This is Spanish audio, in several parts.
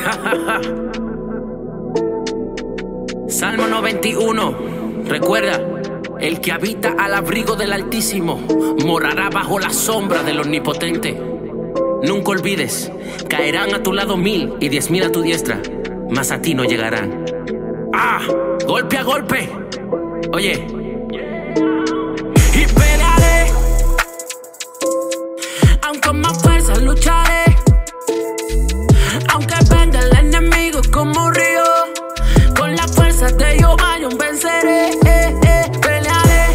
Salmo 91. Recuerda, el que habita al abrigo del Altísimo morará bajo la sombra del Omnipotente. Nunca olvides, caerán a tu lado 1000 y 10.000 a tu diestra, mas a ti no llegarán. ¡Ah! ¡Golpe a golpe! Oye. Y pelearé, aunque con más fuerza lucharé, aunque venga el enemigo como un río, con la fuerza de Jehová yo venceré. Pelearé,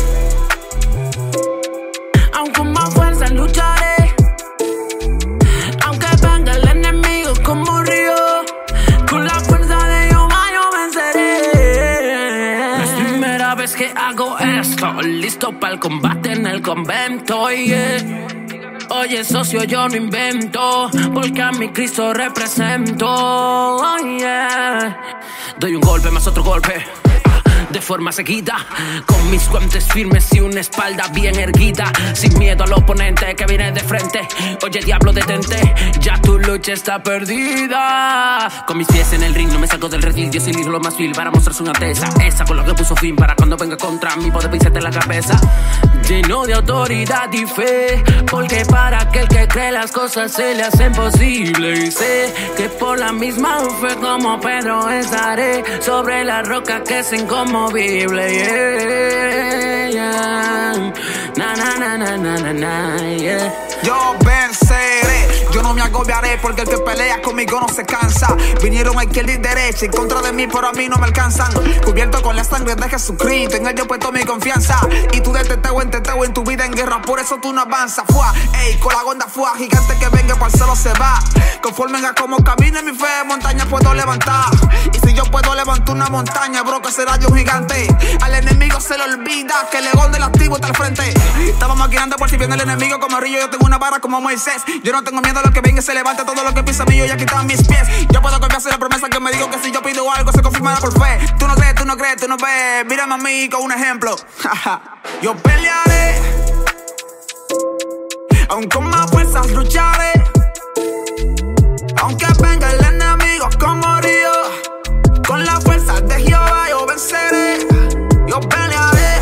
aunque con más fuerza lucharé, aunque venga el enemigo como un río, con la fuerza de Jehová yo venceré. Es primera vez que hago esto, listo para el combate en el convento, yeah. Oye, socio, yo no invento, porque a mi Cristo represento, oh, yeah. Doy un golpe más otro golpe, de forma seguida, con mis guantes firmes y una espalda bien erguida, sin miedo al oponente que viene de frente. Oye, diablo, detente, ya tu lucha está perdida. Con mis pies en el ring no me salgo del redil, yo soy el lo más vil para mostrar su alteza, esa con lo que puso fin para cuando venga contra mí poder pisarte la cabeza. Lleno de autoridad y fe, porque para aquel que cree las cosas se le hacen posibles. Y sé que por la misma fe como Pedro estaré sobre la roca que es inconmovible, yeah, yeah. Na, na, na, na, na, na, na, yeah. Yo venceré, yo no me agobiaré, porque el que pelea conmigo no se cansa. Vinieron a izquierda y derecha en contra de mí, pero a mí no me alcanzan. Cubierto con la sangre de Jesucristo, en él yo he puesto mi confianza. Y tú de teteo en tu vida en guerra, por eso tú no avanzas. Fua, ey, con la onda fua, gigante que venga para el cielo se va. Conforme a como camine mi fe, montaña puedo levantar. Y si yo puedo levantar una montaña, bro, que será yo un gigante. Al enemigo se le olvida que el león del activo está al frente. Estamos maquinando por si viene el enemigo como río, yo tengo una vara como Moisés. Yo no tengo miedo a lo que venga y se levante, todo lo que pisa mío ya quitan mis pies. Yo puedo cambiarse la promesa que me digo que si yo pido algo se confirmará por fe. Tú no crees, tú no crees, tú no ves. Mírame a mí con un ejemplo. Yo pelearé, aunque con más fuerzas lucharé, aunque venga el enemigo como río, con la fuerza de Jehová yo venceré. Yo pelearé,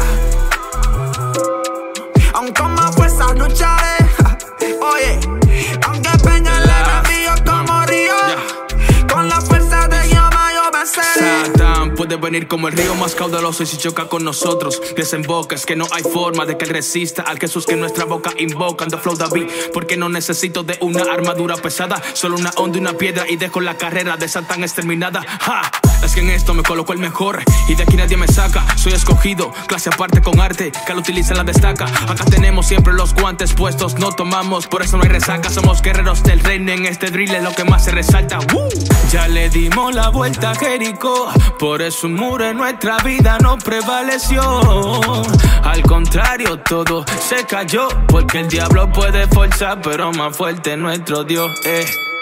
aunque con más fuerzas lucharé, oye, aunque venga el enemigo como río, con la fuerza de Jehová yo venceré. Satán puede venir como el río más caudaloso y si choca con nosotros desemboca. Es que no hay forma de que él resista al Jesús que nuestra boca invoca. Ando flow David, porque no necesito de una armadura pesada, solo una onda y una piedra y dejo la carrera de Satán exterminada. ¡Ja! Es que en esto me coloco el mejor y de aquí nadie me saca. Soy escogido, clase aparte con arte, que al utilizar la destaca. Acá tenemos siempre los guantes puestos, no tomamos, por eso no hay resaca. Somos guerreros del reino, en este drill es lo que más se resalta. Ya le dimos la vuelta a Jericó, por eso un muro en nuestra vida no prevaleció. Al contrario, todo se cayó, porque el diablo puede forzar, pero más fuerte nuestro Dios.